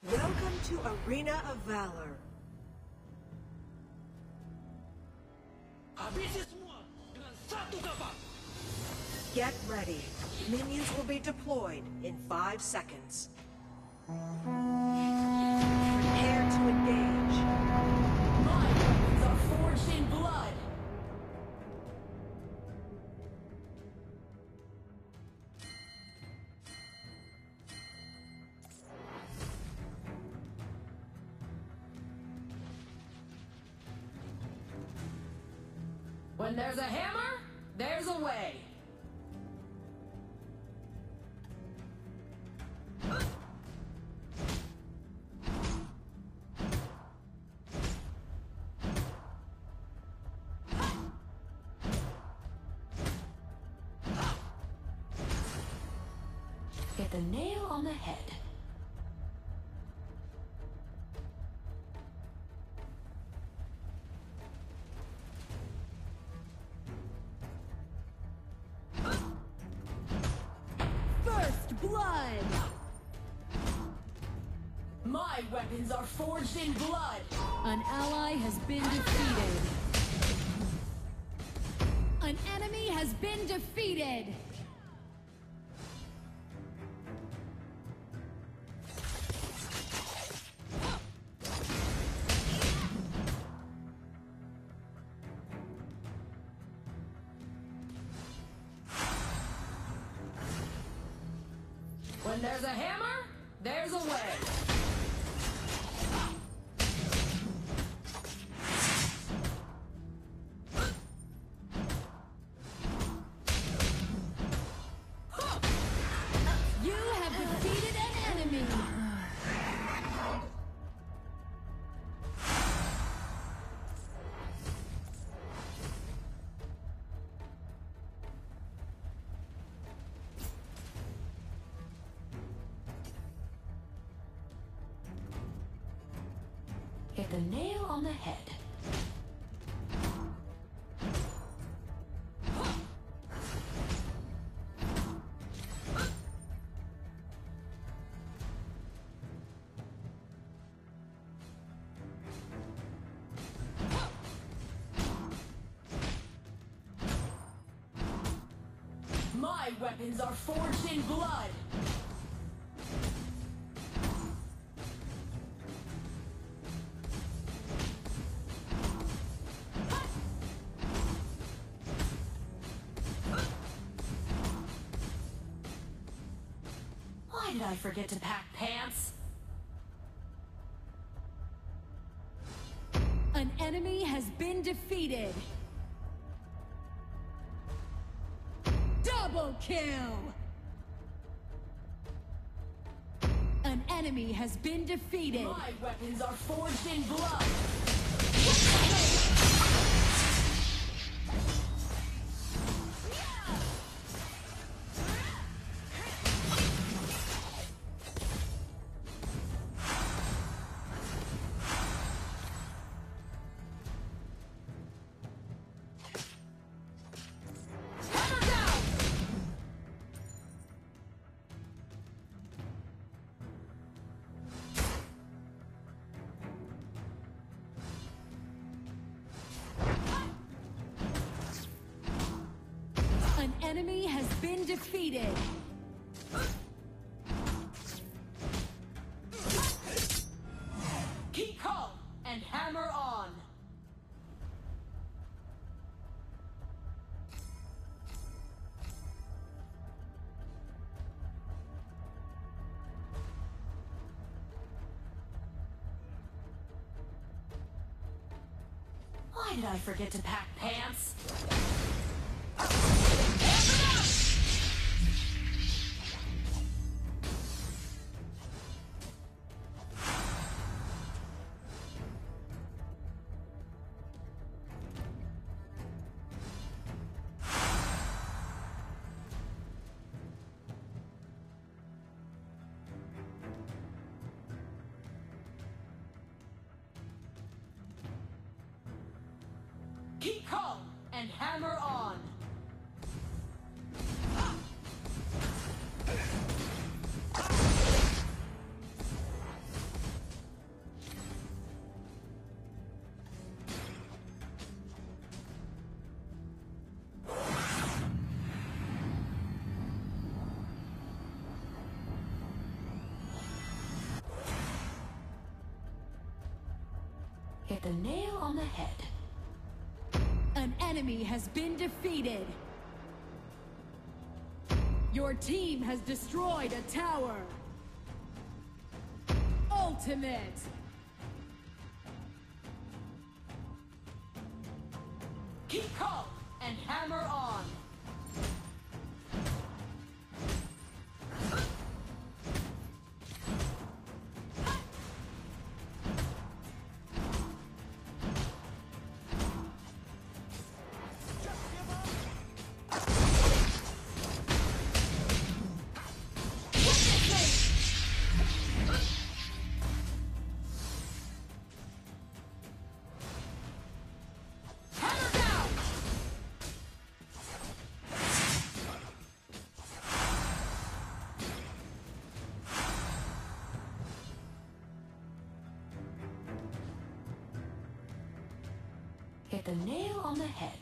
Welcome to Arena of Valor. Habisi semua dengan satu kapal. Get ready. Minions will be deployed in 5 seconds. Prepare to engage. My weapons are forged in blood. When there's a hammer, there's a way. Get the nail on the head. First blood! My weapons are forged in blood! An ally has been defeated. An enemy has been defeated. When there's a hammer, there's a way. You have defeated an enemy. Hit the nail on the head. My weapons are forged in blood. Why did I forget to pack pants? An enemy has been defeated. Double kill! An enemy has been defeated. My weapons are forged in blood. An enemy has been defeated. Keep calm and hammer on. Why did I forget to pack pants? Keep calm and hammer on. Hit the nail on the head. An enemy has been defeated. Your team has destroyed a tower. Ultimate. Keep calm and hammer on. Hit the nail on the head.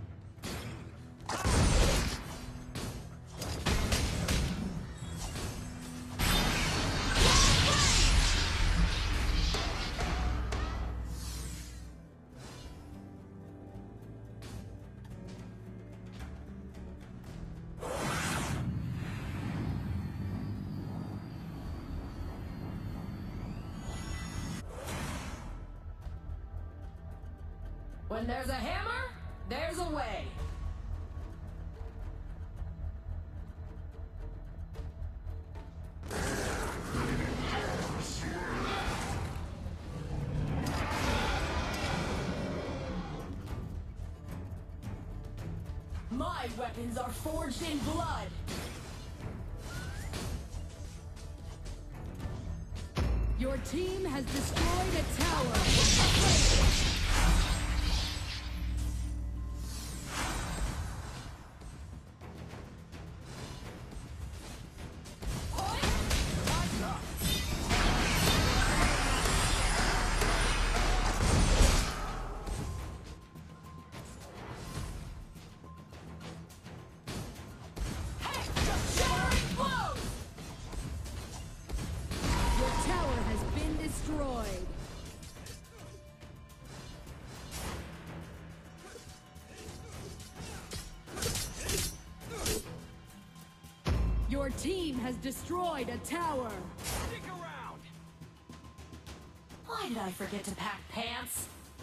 When there's a hammer, there's a way. My weapons are forged in blood. Your team has destroyed a tower. Your team has destroyed a tower. Stick around! Why did I forget to pack pants?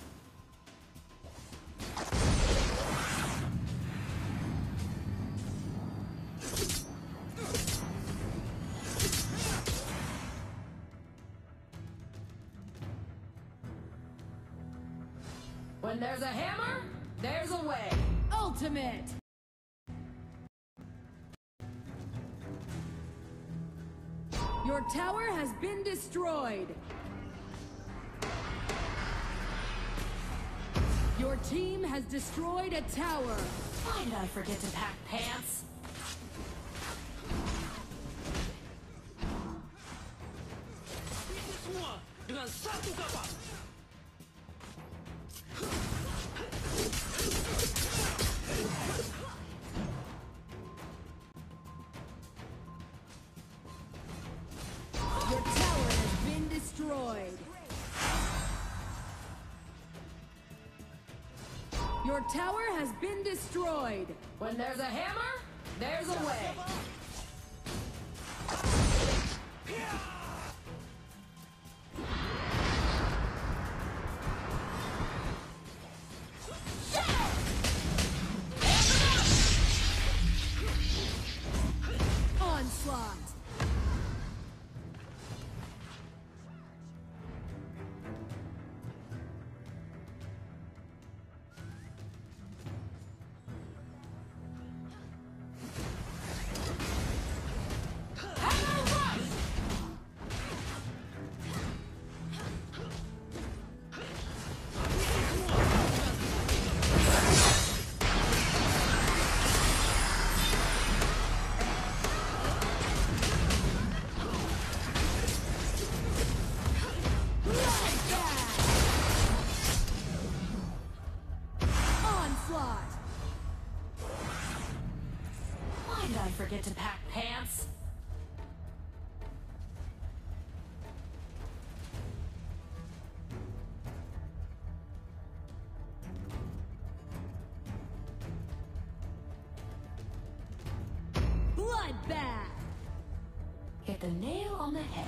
When there's a hammer, there's a way. Ultimate. Your tower has been destroyed. Your team has destroyed a tower. Why did I forget to pack pants? Ini semua dengan satu kapal! Your tower has been destroyed. Your tower has been destroyed. When there's a hammer, there's a way. Onslaught. Why did I forget to pack pants? Bloodbath. Hit the nail on the head.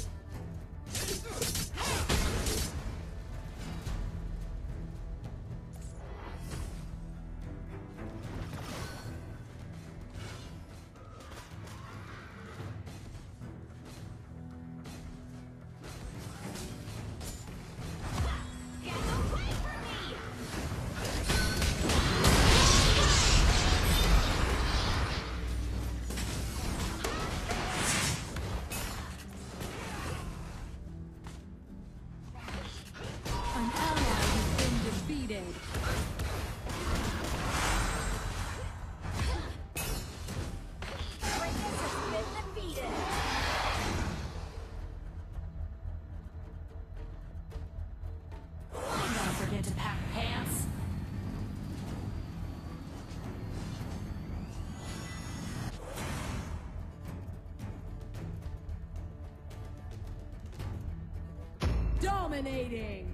An ally has been defeated. Why did I forget to pack pants? Dominating.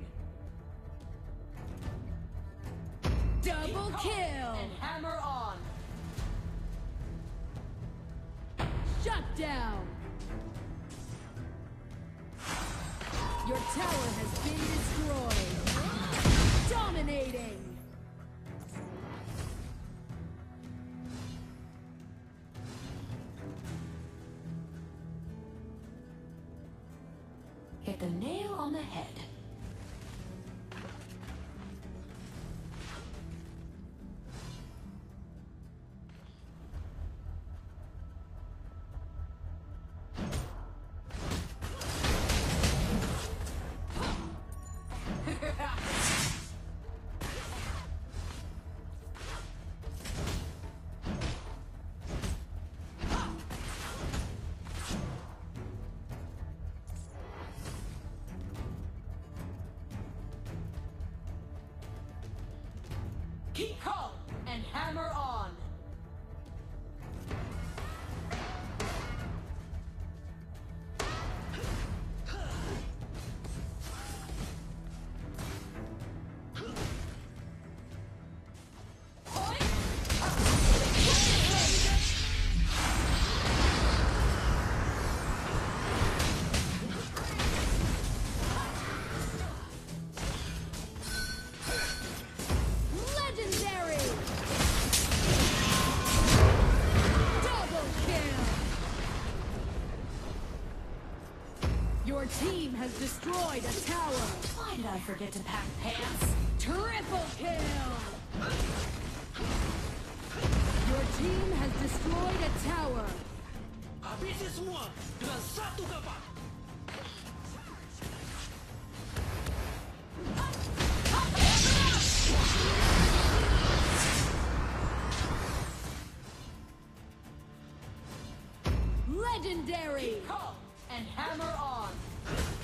Double kill. And hammer on. Shut down. Your tower has been destroyed. Dominating. Hit the nail on the head. Keep calm and hammer on. Legendary. Double kill. Your team has destroyed a tower. Why did I forget to pack pants? Triple kill. Your team has destroyed a tower. Habisi semua dengan satu kapak. Legendary! Calm and hammer on.